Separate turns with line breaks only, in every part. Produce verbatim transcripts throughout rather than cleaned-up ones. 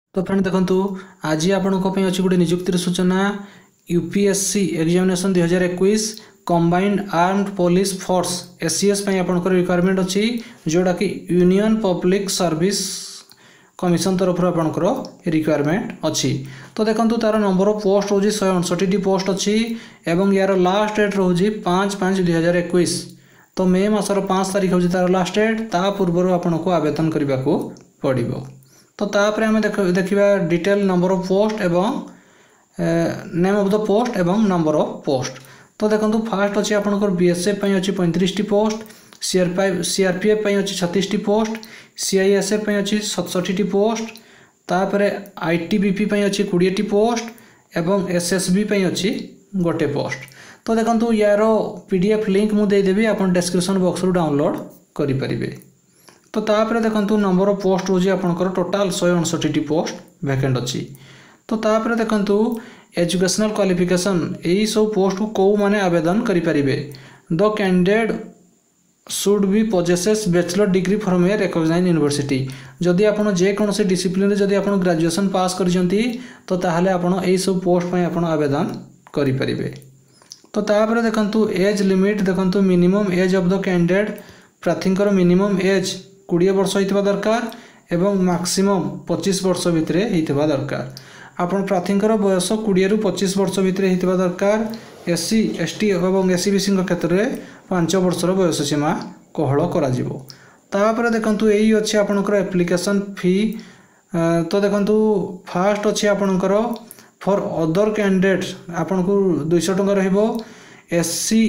तो फ्रेंड देखंतु आज आपन को अच्छी गोटे निजुक्तिर सूचना यूपीएससी एग्जामिनेशन दुई हजार इक्कीस combined armed police force SCS आपन रिक्वायरमेंट अच्छी जोड़ा कि यूनियन पब्लिक सर्विस कमिशन तरफ आपंकर रिक्वायरमेंट अच्छी। तो देखो तार नंबर ऑफ पोस्ट हूँ शहे अड़सठी पोस्ट अच्छी एवं यार लास्ट डेट रोचे पाँच पाँच दुई हजार इक्कीस। तो मे मसर पाँच तारीख हूँ तार लास्ट डेट ता पूर्व आपन को आवेदन करने को पड़ो। तो तापर आम देखा डिटेल नंबर ऑफ पोस्ट एवं नेम ऑफ द पोस्ट एवं नंबर ऑफ पोस्ट। तो देखो फास्ट अच्छी आपंकर बीएसएफ अच्छी पैंतीस टी पोस्ट, सीआरपी सीआरपीएफ अच्छी छत्तीस टी पोस्ट, सीआईएसएफ अच्छी सतसठी टी पोस्ट, तापर आईटीबीपी अच्छी बीस टी पोस्ट एवं एसएसबी अच्छी गोटे पोस्ट। तो देखो यार पीडीएफ लिंक मुझे देदेवी आप डिस्क्रिप्शन बॉक्स रू डाउनलोड करेंगे। तो तापर देखो नंबर ऑफ पोस्ट हूँ आपंकर टोटाल शहे अड़सठी टी पोस्ट वैकेंट अच्छी। तो तापर देखो एजुकेशनल क्वालिफिकेशन यही सब पोस्ट को कौ माने आवेदन करेंगे। The candidate should be possesses bachelor degree from a recognised university. जदि आपन जेकोसी डिसिप्लिन जदि आपन ग्रेजुएशन पास करछंती तो ताहले आपन एही सब पोस्ट पय आपन आवेदन करि परिबे। तो तापर देखंतु एज लिमिट देखंतु minimum age of the candidate प्रार्थींकर मिनिमम एज बीस वर्ष होइतबा दरकार एवं मैक्सिमम पच्चीस वर्ष भितरे होइतबा दरकार। आपन प्रार्थींकर बयस बीस रु पच्चीस वर्ष भितरे होइतबा दरकार। एससी एसटी एवं एससी बीसी क्षेत्र में पांच वर्षर बयस सीमा कोहल करा जिवो। तापर देखंतु एही अछि आपनकर एप्लिकेशन फी। तो देखंतु फास्ट अछि आपनकर फॉर अदर कैंडिडेट आपन को दो सौ टंका रहइबो। एससी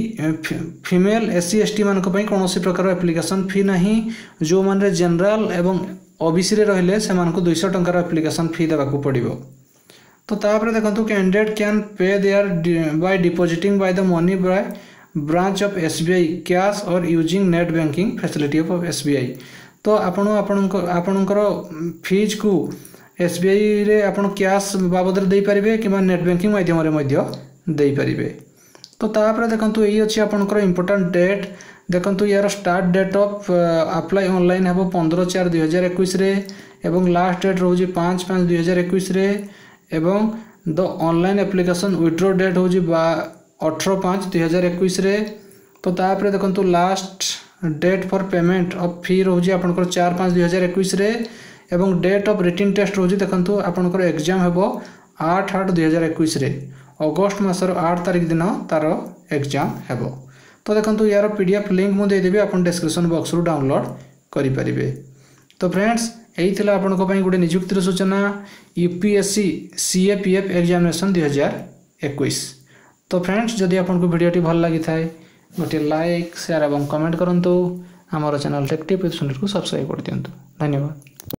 फीमेल एससी एसटी मान को पई कोनोसी प्रकार एप्लिकेशन फी नहीं। जो माने जनरल एवं ओबीसी रे रहिले से मान को दो सौ टंका एप्लिकेशन फी देबा को पड़िबो। तो तापर देखंतु candidate can pay there by depositing by the money by branch of SBI cash और using net banking facility of SBI. तो आपण आपणकर फीज को एसबीआई रे आपण कैश बाबद दे पारिबे किबा नेट बैंकिंग माध्यम रे मध्य दे पारिबे। तो तापर देखंतु एही अछि आपणकर इंपोर्टेंट डेट। देखंतु यार start date of apply online हेबो पंद्रह चार दुई हजार इक्कीस रे एवं लास्ट डेट रोजी पाँच पाँच दुई हजार इक्कीस रे एवं द ऑनलाइन एप्लिकेशन विड्रॉ डेट हूँ अठारह पाँच दुई हजार इक्कीस रे। तो तापर देखंतु last date for payment of fee रोजी आपनकर चार पाँच दुई हजार इक्कीस रे एवं डेट ऑफ रिटन टेस्ट रोजी देखंतु आपनकर एग्जाम हेबो आठ आठ दुई हजार इक्कीस रे अगस्त मासर आठ तारीख दिन तार एग्जाम हेबो। तो देखंतु यार पीडीएफ लिंक मुझे देदेवी आप डिस्क्रिप्शन बॉक्स रू डाउनलोड करि परिबे। तो फ्रेंड्स यही थिला आपन को पई गोटे नियुक्तिर सूचना यूपीएससी सीएपीएफ एग्जामिनेशन दुई हजार इक्कीस। तो फ्रेंड्स जदि आपन को वीडियोटी भल लगी थाए गोटे लाइक शेयर एवं कमेंट करंतु। हमर चैनल टेक टिप को सब्सक्राइब कर दियंतु। धन्यवाद।